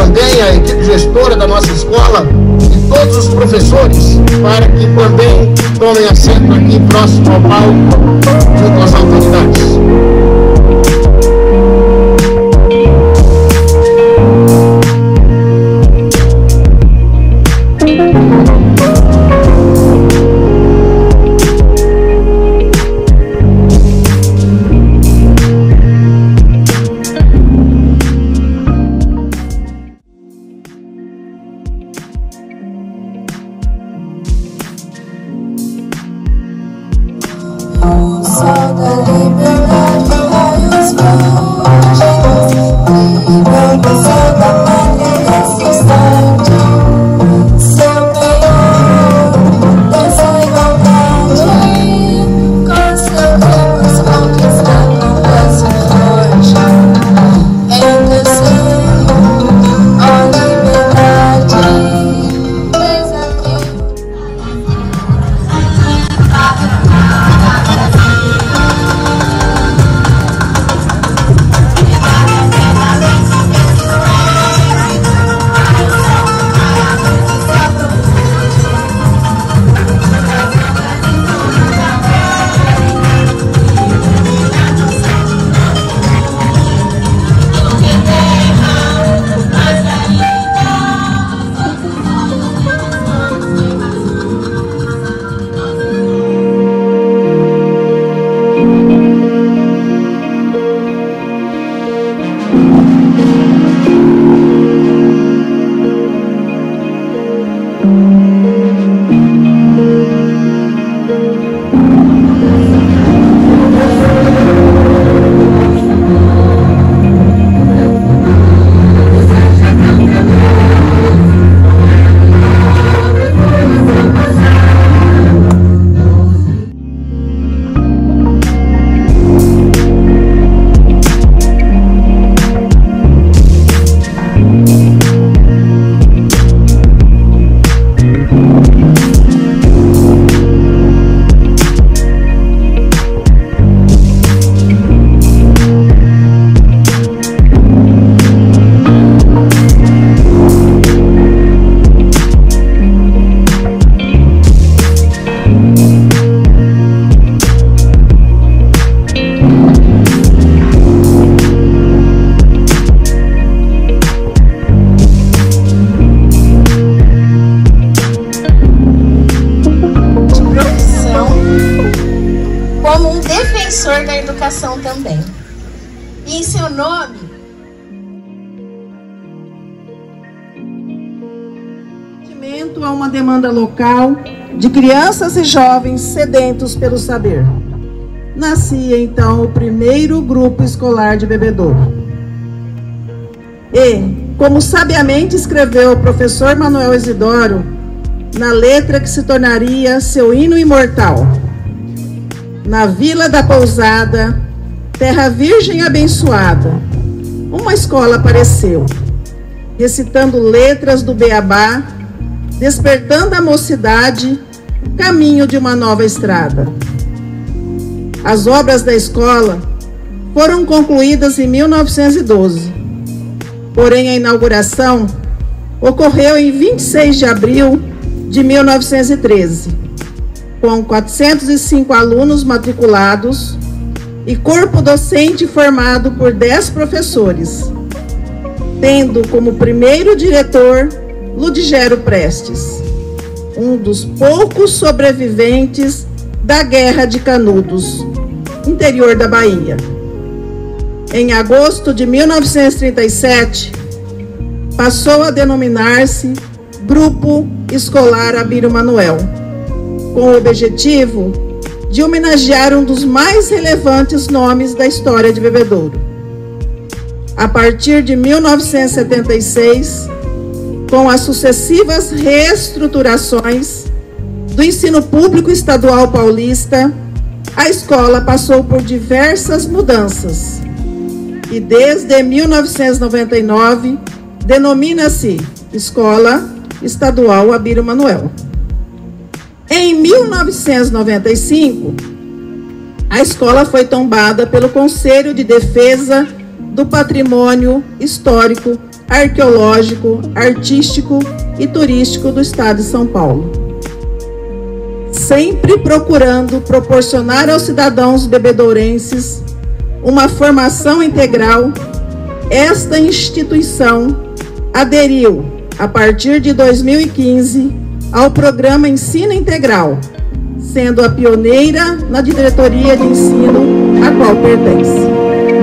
também a equipe gestora da nossa escola e todos os professores para que também tomem assento aqui próximo ao palco junto às autoridades. Da educação também. E em seu nome, a uma demanda local de crianças e jovens sedentos pelo saber. Nascia então o primeiro grupo escolar de Bebedouro. E, como sabiamente escreveu o professor Manuel Isidoro, na letra que se tornaria seu hino imortal: na Vila da Pousada, terra virgem abençoada, uma escola apareceu, recitando letras do Beabá, despertando a mocidade, caminho de uma nova estrada. As obras da escola foram concluídas em 1912, porém a inauguração ocorreu em 26 de abril de 1913. Com 405 alunos matriculados e corpo docente formado por 10 professores, tendo como primeiro diretor Ludigero Prestes, um dos poucos sobreviventes da Guerra de Canudos, interior da Bahia. Em agosto de 1937, passou a denominar-se Grupo Escolar Abílio Manuel, com o objetivo de homenagear um dos mais relevantes nomes da história de Bebedouro. A partir de 1976, com as sucessivas reestruturações do ensino público estadual paulista, a escola passou por diversas mudanças e desde 1999 denomina-se Escola Estadual Abílio Manuel. Em 1995, a escola foi tombada pelo Conselho de Defesa do Patrimônio Histórico arqueológico, artístico e turístico do estado de São Paulo. Sempre procurando proporcionar aos cidadãos bebedourenses uma formação integral, esta instituição aderiu, a partir de 2015, ao programa Ensino Integral, sendo a pioneira na diretoria de ensino a qual pertence.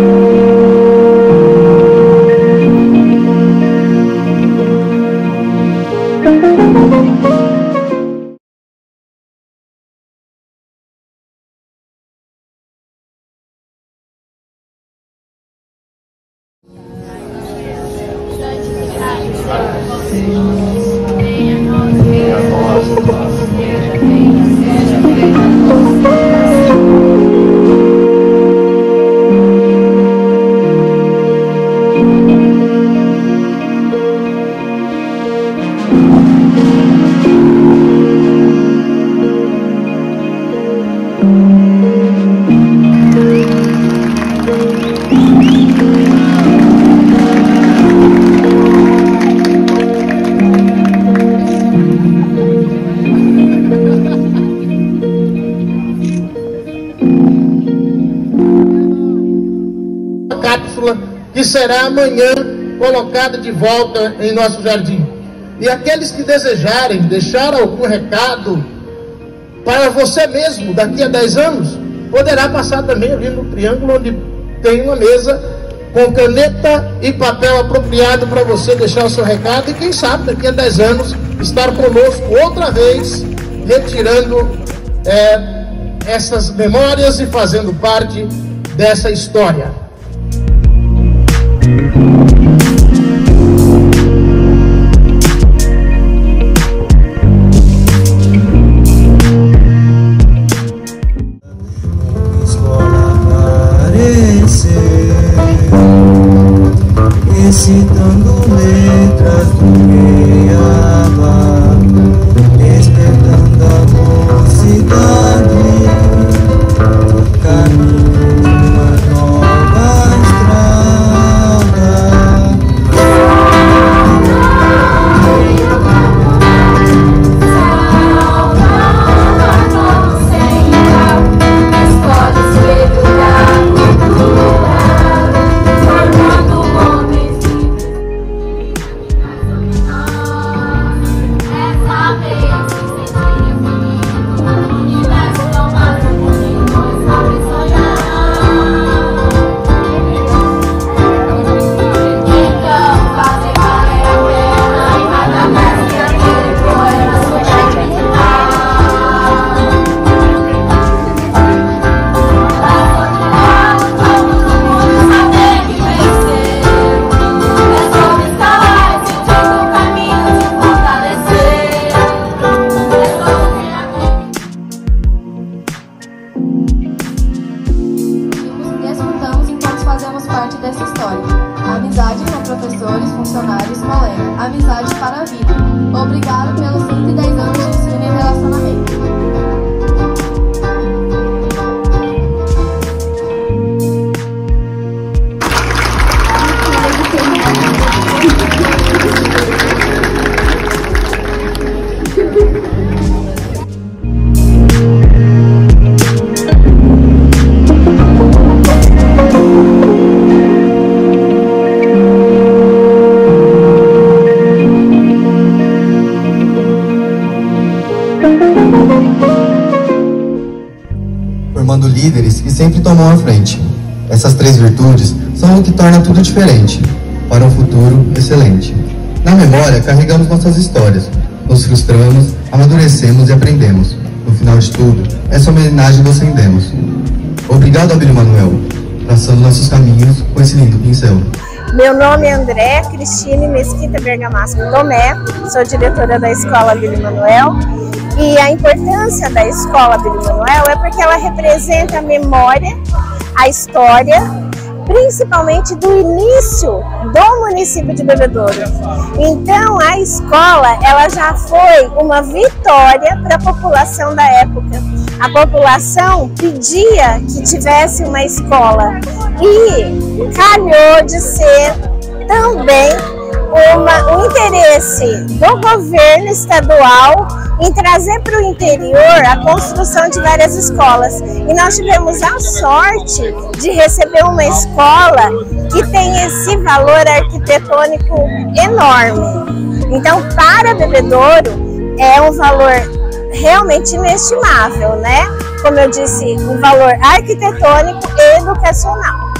Que será amanhã colocada de volta em nosso jardim. E aqueles que desejarem deixar algum recado para você mesmo daqui a 10 anos, poderá passar também ali no triângulo, onde tem uma mesa com caneta e papel apropriado para você deixar o seu recado, e quem sabe daqui a 10 anos estar conosco outra vez, retirando essas memórias e fazendo parte dessa história. Recitando letras do Beabá, despertando a mocidade, caminho de uma nova estrada. Fazemos parte dessa história. Amizade com professores, funcionários, colegas. Amizade para a vida. Obrigado pelos 110 anos de ensino e relacionamento. Formando líderes que sempre tomam a frente. Essas 3 virtudes são o que torna tudo diferente, para um futuro excelente. Na memória, carregamos nossas histórias, nos frustramos, amadurecemos e aprendemos. No final de tudo, essa homenagem nós rendemos. Obrigado, Abílio Manuel, traçando nossos caminhos com esse lindo pincel. Meu nome é André Cristine Mesquita Bergamasco Tomé, sou diretora da Escola Abílio Manuel. E a importância da Escola Abílio Manuel é porque ela representa a memória, a história, principalmente do início do município de Bebedouro. Então a escola ela já foi uma vitória para a população da época. A população pedia que tivesse uma escola e calhou de ser também interesse do governo estadual em trazer para o interior a construção de várias escolas. E nós tivemos a sorte de receber uma escola que tem esse valor arquitetônico enorme. Então, para Bebedouro, é um valor realmente inestimável, né? Como eu disse, um valor arquitetônico e educacional.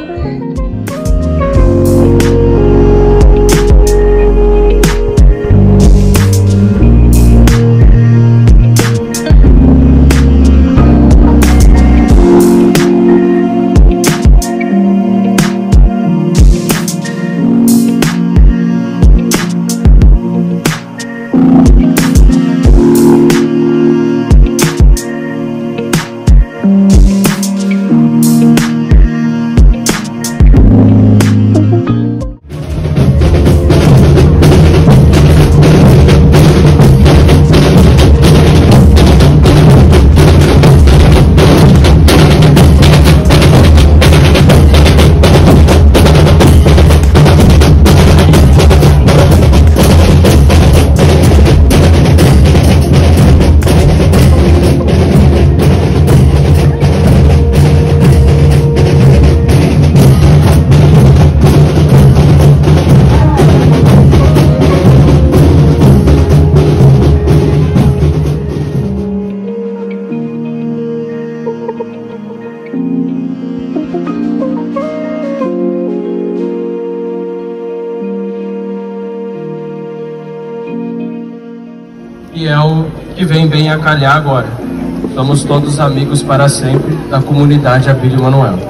E é o que vem bem a calhar agora. Somos todos amigos para sempre da comunidade Abílio Manuel.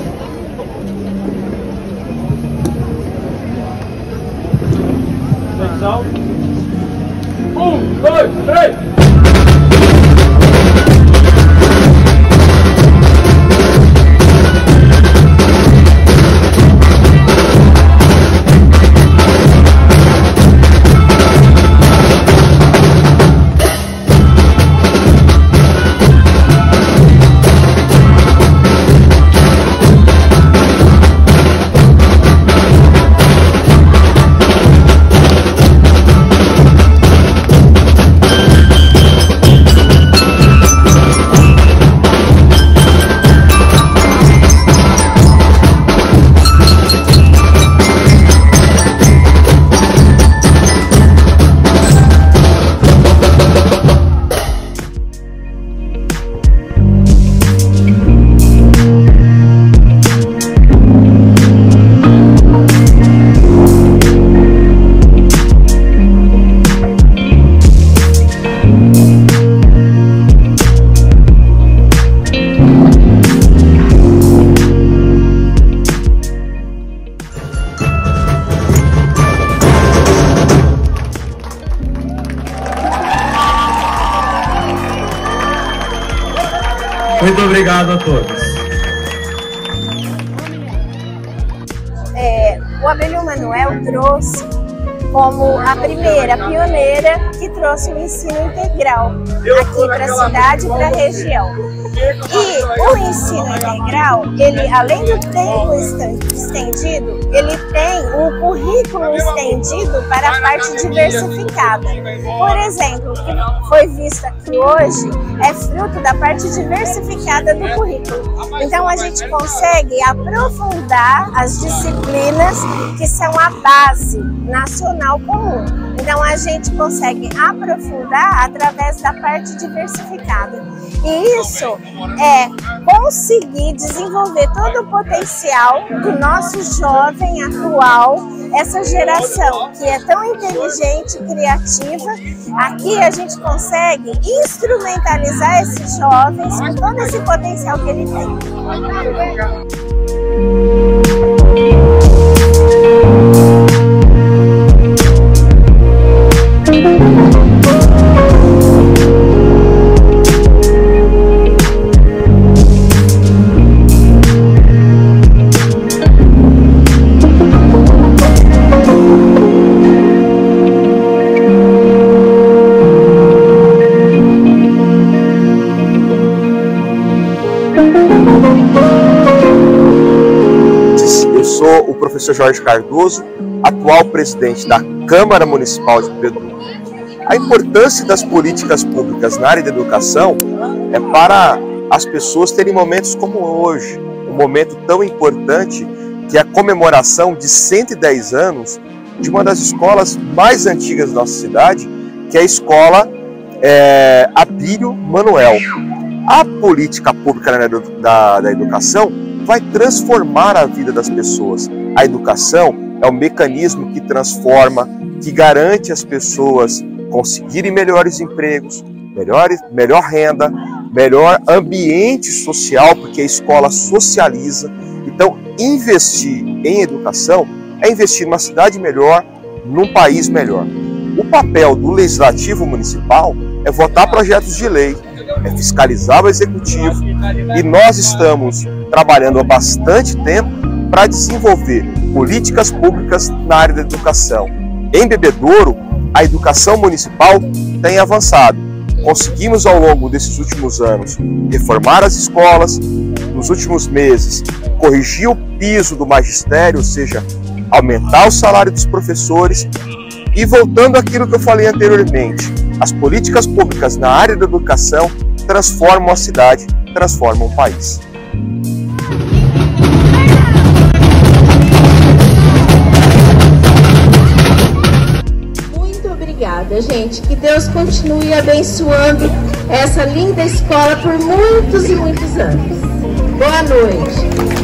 Um, dois, três! Muito obrigado a todos. O Abílio Manuel trouxe como a primeira pioneira que trouxe o ensino integral aqui para a cidade e para a região. E o ensino integral, ele, além do tempo estendido, ele tem um currículo estendido para a parte diversificada. Por exemplo, o que foi visto aqui hoje é fruto da parte diversificada do currículo. Então a gente consegue aprofundar as disciplinas que são a base nacional comum. Então a gente consegue aprofundar através da parte diversificada. E isso é conseguir desenvolver todo o potencial do nosso jovem atual, essa geração que é tão inteligente e criativa. Aqui a gente consegue instrumentalizar esses jovens com todo esse potencial que ele tem. Eu sou o professor Jorge Cardoso, atual presidente da Câmara Municipal de Bebedouro. A importância das políticas públicas na área da educação é para as pessoas terem momentos como hoje, um momento tão importante que é a comemoração de 110 anos de uma das escolas mais antigas da nossa cidade, que é a escola Abílio Manuel. A política pública da educação vai transformar a vida das pessoas. A educação é um mecanismo que transforma, que garante às pessoas conseguirem melhores empregos, melhor renda, melhor ambiente social, porque a escola socializa. Então, investir em educação é investir numa cidade melhor, num país melhor. O papel do Legislativo Municipal é votar projetos de lei, é fiscalizar o Executivo, e nós estamos trabalhando há bastante tempo para desenvolver políticas públicas na área da educação. Em Bebedouro, a educação municipal tem avançado. Conseguimos ao longo desses últimos anos reformar as escolas, nos últimos meses corrigir o piso do magistério, ou seja, aumentar o salário dos professores. E voltando àquilo que eu falei anteriormente, as políticas públicas na área da educação transformam a cidade, transformam o país. Muito obrigada, gente. Que Deus continue abençoando essa linda escola por muitos e muitos anos. Boa noite.